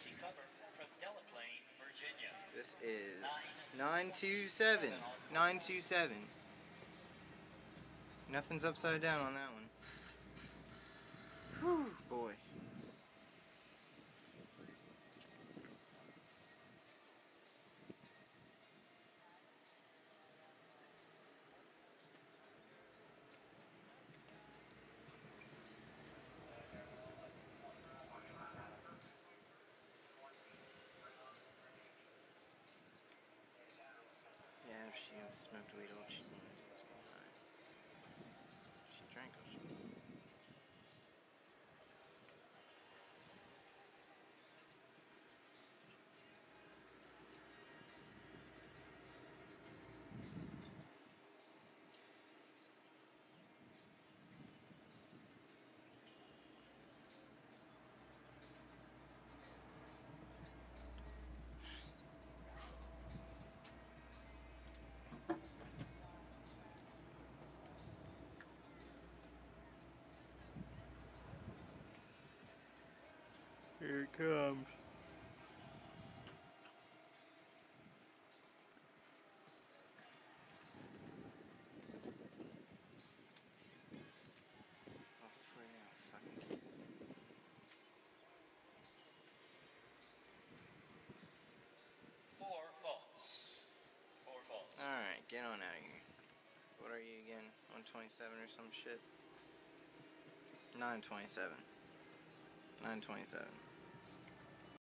TRACEY cover from Delaplane, Virginia. This is 927. 927. Nothing's upside down on that one. Whew, boy. Yeah, if she smoked weed, all she'd want to do is get high. If she drank, all she Here it comes. Hopefully I fucking can't see. Four faults. Alright, get on out of here. What are you again? 127 or some shit? 927. 927.